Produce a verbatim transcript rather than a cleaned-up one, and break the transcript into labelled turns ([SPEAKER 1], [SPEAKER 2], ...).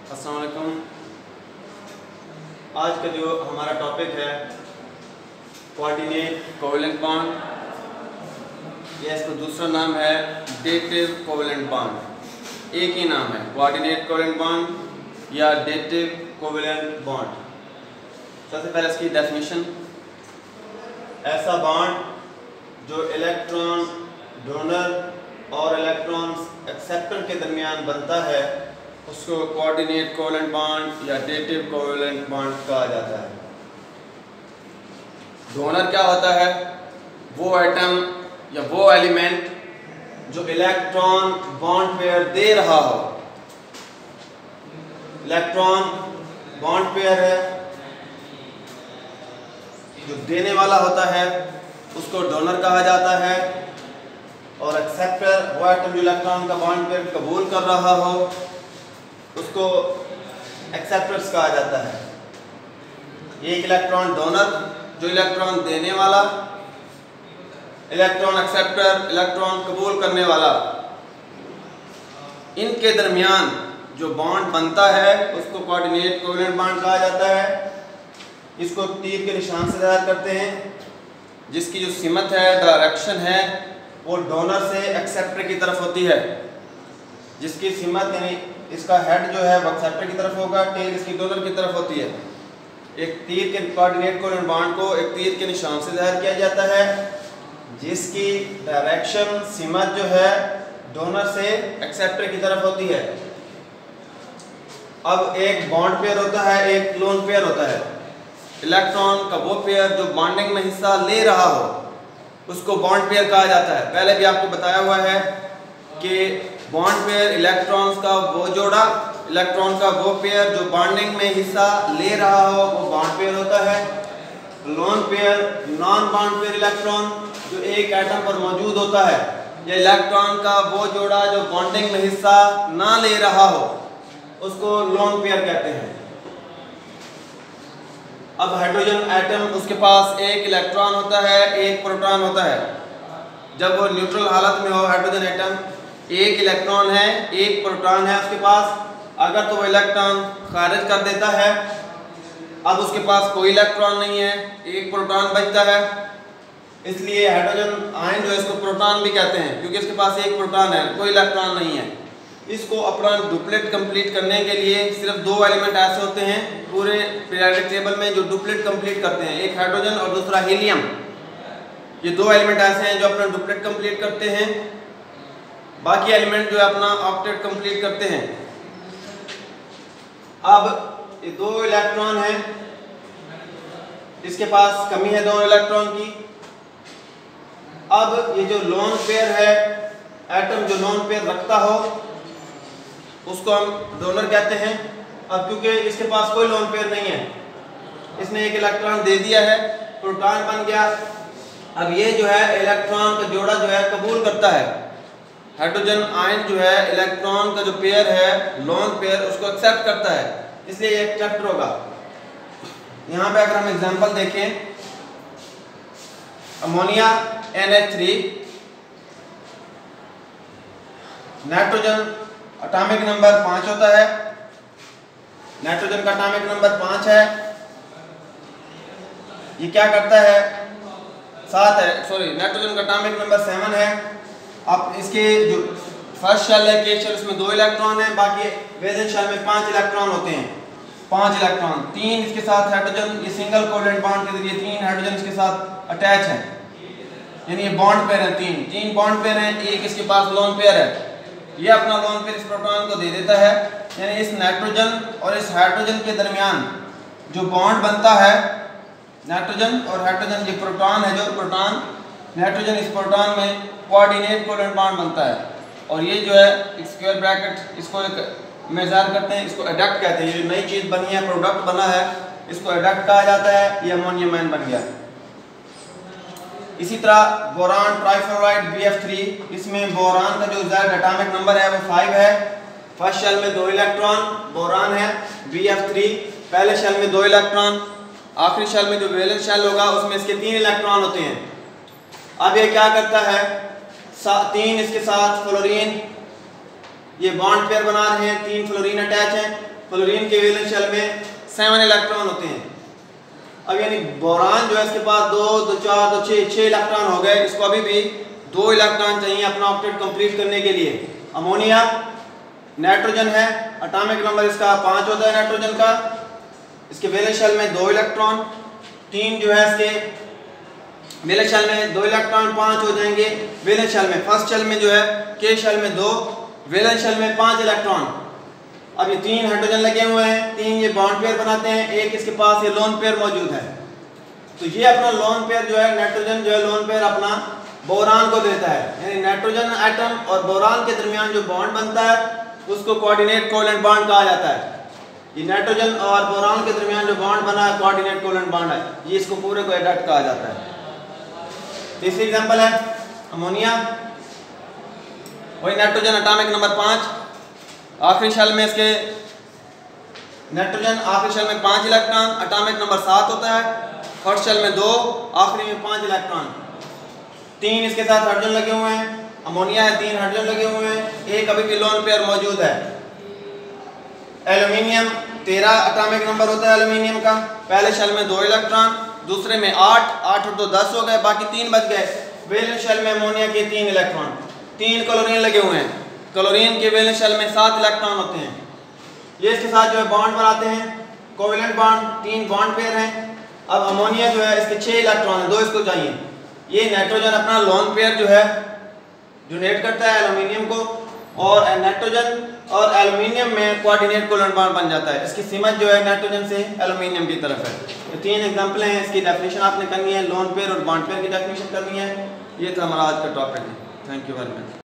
[SPEAKER 1] अस्सलाम वालेकुम। आज का जो हमारा टॉपिक है कोऑर्डिनेट कोवेलेंट बॉन्ड, या इसका दूसरा नाम है डेटिव कोवेलेंट बॉन्ड। एक ही नाम है, कोऑर्डिनेट कोवेलेंट बॉन्ड या डेटिव कोवेलेंट बॉन्ड। सबसे पहले इसकी डेफिनेशन, ऐसा बॉन्ड जो इलेक्ट्रॉन डोनर और इलेक्ट्रॉन एक्सेप्टर के दरमियान बनता है उसको कोऑर्डिनेट कोवेलेंट बॉन्ड या डेटिव कोवेलेंट बॉन्ड कहा जाता है। डोनर क्या होता है? वो एटम या वो एलिमेंट जो इलेक्ट्रॉन बॉन्ड पेयर दे रहा हो। इलेक्ट्रॉन बॉन्ड पेयर है, जो देने वाला होता है उसको डोनर कहा जाता है, और एक्सेप्टर वो एटम जो इलेक्ट्रॉन का बॉन्ड पेयर कबूल कर रहा हो उसको एक्सेप्टर्स कहा जाता है। एक इलेक्ट्रॉन डोनर जो इलेक्ट्रॉन देने वाला, इलेक्ट्रॉन एक्सेप्टर इलेक्ट्रॉन कबूल करने वाला, इनके दरमियान जो बॉन्ड बनता है उसको कोऑर्डिनेट कोवेलेंट बॉन्ड कहा जाता है। इसको तीर के निशान से ज़ाहिर करते हैं, जिसकी जो सिमत है, डायरेक्शन है, वो डोनर से एक्सेप्टर की तरफ होती है। जिसकी सिमत यानी इसका हेड जो है वो एक्सेप्टर की तरफ होगा, टेल इसकी डोनर की तरफ होती है। एक तीर के कोऑर्डिनेट कोवेलेंट बॉन्ड को एक तीर के निशान से ज़ाहिर किया जाता है, जिसकी डायरेक्शन सिमत जो है डोनर से एक्सेप्टर की तरफ होती है। अब एक बॉन्ड पेयर होता है, एक लोन पेयर होता है। इलेक्ट्रॉन का वो पेयर जो बॉन्डिंग में हिस्सा ले रहा हो उसको बॉन्ड पेयर कहा जाता है। पहले भी आपको बताया हुआ है कि बॉन्ड पेयर इलेक्ट्रॉन्स का वो जोड़ा, इलेक्ट्रॉन का वो पेयर जो बॉन्डिंग में हिस्सा ले रहा हो वो बॉन्ड पेयर होता है। Lone pair non bond pair electron जो एक एटम पर मौजूद होता है, या इलेक्ट्रॉन का वो जोड़ा जो बॉन्डिंग में हिस्सा ना ले रहा हो उसको लोन पेयर कहते हैं। अब हाइड्रोजन एटम, उसके पास एक इलेक्ट्रॉन होता है, एक प्रोटॉन होता है। जब वो न्यूट्रल हालत में हो हाइड्रोजन एटम, एक इलेक्ट्रॉन है एक प्रोटॉन है उसके पास, अगर तो वो इलेक्ट्रॉन खारिज कर देता है, अब उसके पास कोई इलेक्ट्रॉन नहीं है, एक प्रोटॉन बचता है। इसलिए हाइड्रोजन आयन जो है इसको प्रोटॉन भी कहते हैं, क्योंकि इसके पास एक प्रोटॉन है, कोई इलेक्ट्रॉन नहीं है। इसको अपना डुप्लेट कंप्लीट करने के लिए सिर्फ दो एलिमेंट ऐसे होते हैं पूरे पीरियोडिक टेबल में जो डुप्लेट कंप्लीट करते हैं, एक हाइड्रोजन और दूसरा हीलियम। ये दो एलिमेंट ऐसे हैं जो अपना डुप्लेट कंप्लीट करते हैं, बाकी एलिमेंट जो है अपना ऑक्टेट कंप्लीट करते हैं। अब ये दो इलेक्ट्रॉन हैं, इसके पास कमी है दो इलेक्ट्रॉन की। अब ये जो लोन पेयर है, एटम जो लोन पेयर रखता हो उसको हम डोनर कहते हैं। अब क्योंकि इसके पास कोई लोन पेयर नहीं है, इसने एक इलेक्ट्रॉन दे दिया है, प्रोटॉन बन गया। अब ये जो है इलेक्ट्रॉन का जोड़ा जो है कबूल करता है। हाइड्रोजन आयन जो है इलेक्ट्रॉन का जो पेयर है लोन पेयर उसको एक्सेप्ट करता है, इसलिए ये एक्सेप्टर होगा। यहाँ पे अगर हम एग्जांपल देखें, ammonia N H three, nitrogen atomic number पाँच होता है, नाइट्रोजन का एटॉमिक नंबर पाँच है। ये क्या करता है? सात है, सॉरी नाइट्रोजन का एटॉमिक नंबर सेवन है। अब इसके जो फर्स्ट शेल है के शेल, इसमें दो इलेक्ट्रॉन है, बाकी वैलेंस शेल में पांच इलेक्ट्रॉन होते हैं। पांच इलेक्ट्रॉन, तीन इसके साथ हाइड्रोजन, ये सिंगल कोवेलेंट बॉन्ड के जरिए तीन हाइड्रोजन इसके साथ अटैच है, यानी ये बॉन्ड पेयर है। तीन तीन बॉन्ड पेयर है, एक इसके पास लोन पेयर है। ये अपना लोन पेयर इस प्रोटॉन को दे देता है, यानी इस नाइट्रोजन और इस हाइड्रोजन के दरमियान जो बॉन्ड बनता है, नाइट्रोजन और हाइड्रोजन, ये प्रोटॉन है, जो प्रोटॉन नाइट्रोजन इस प्रोटॉन में कोऑर्डिनेट कोवेलेंट बॉन्ड बनता है। और ये जो है एक स्क्वायर ब्रैकेट, इसको एक मेजर करते हैं, इसको एडक्ट कहते हैं। ये नई चीज़ बनी है, प्रोडक्ट बना है, इसको एडक्ट कहा जाता है। ये अमोनियम आयन बन गया। इसी तरह boron trifluoride B F three, इसमें बोरान का जो ज़ायद एटॉमिक नंबर है वो फाइव है। फर्स्ट शेल में दो इलेक्ट्रॉन बोरान है बी एफ थ्री, पहले शेल में दो इलेक्ट्रॉन, आखिरी शेल में जो वैलेंस शेल होगा उसमें इसके तीन इलेक्ट्रॉन होते हैं। अब ये क्या करता है, तीन इसके साथ फ्लोरीन, ये बॉन्ड पेयर बना रहे हैं, तीन फ्लोरीन अटैच हैं, क्लोरीन के वैलेंस शेल में सेवन इलेक्ट्रॉन होते हैं। अब यानी बोरान जो है इसके पास दो दो चार दो छः छः इलेक्ट्रॉन हो गए, इसको अभी भी दो इलेक्ट्रॉन चाहिए अपना ऑक्टेट कंप्लीट करने के लिए। अमोनिया नाइट्रोजन है, एटॉमिक नंबर इसका पाँच होता है नाइट्रोजन का, इसके वैलेंस शेल में दो इलेक्ट्रॉन, तीन जो है इसके वैलेंस शेल में दो इलेक्ट्रॉन पाँच हो जाएंगे। वैलेंस शेल में फर्स्ट शेल में जो है के शेल में दो, वैलेंस शेल में पाँच इलेक्ट्रॉन। अब ये तीन हाइड्रोजन लगे हुए हैं, तीन ये बॉन्ड पेयर बनाते हैं, एक इसके पास ये लोन पेयर मौजूद है। तो ये अपना लोन पेयर जो है नाइट्रोजन जो है लोन पेयर अपना बोरान को देता है, यानी नाइट्रोजन एटम और बोरान के दरमियान जो बॉन्ड बनता है उसको कोऑर्डिनेट कोवेलेंट बॉन्ड कहा जाता है। ये नाइट्रोजन और बोरान के दरमियान जो बॉन्ड बना है कोऑर्डिनेट कोवेलेंट बॉन्ड है, ये इसको पूरे को एडक्ट कहा जाता है। तीसरी एग्जांपल है अमोनिया, वही नाइट्रोजन एटॉमिक नंबर पाँच, आखिरी शेल में इसके नाइट्रोजन आखिरी शेल में पाँच इलेक्ट्रॉन, एटॉमिक नंबर सात होता है, फर्स्ट शेल में दो, आखिरी में पाँच इलेक्ट्रॉन। तीन इसके साथ हाइड्रोजन लगे हुए हैं, अमोनिया है तीन हाइड्रोजन लगे हुए हैं, एक अभी भी लोन पेयर मौजूद है। एल्यूमिनियम तेरह एटॉमिक नंबर होता है एल्यूमिनियम का, पहले शेल में दो इलेक्ट्रॉन, दूसरे में आठ, आठ और दो दस हो गए, बाकी तीन बच गए। वैलेंस शेल में अमोनिया के तीन इलेक्ट्रॉन, तीन क्लोरीन लगे हुए हैं, क्लोरीन के वैलेंस शेल में सात इलेक्ट्रॉन होते हैं। ये इसके साथ जो है बॉन्ड बनाते हैं कोवेलेंट बॉन्ड, तीन बॉन्ड पेयर हैं। अब अमोनिया जो है इसके छः इलेक्ट्रॉन है, दो इसको चाहिए। ये नाइट्रोजन अपना लोन पेयर जो है डोनेट करता है एल्यूमिनियम को, और नाइट्रोजन और एल्यूमिनियम में कोऑर्डिनेट कोवेलेंट बॉन्ड बन जाता है। इसकी सीमत जो है नाइट्रोजन से एल्यूमिनियम की तरफ है। ये तीन एग्जांपल हैं, इसकी डेफिनेशन आपने करनी है, लोन पेयर और बॉन्ड पेयर की डेफिनेशन करनी है। ये था हमारा आज का topic. Thank you very much.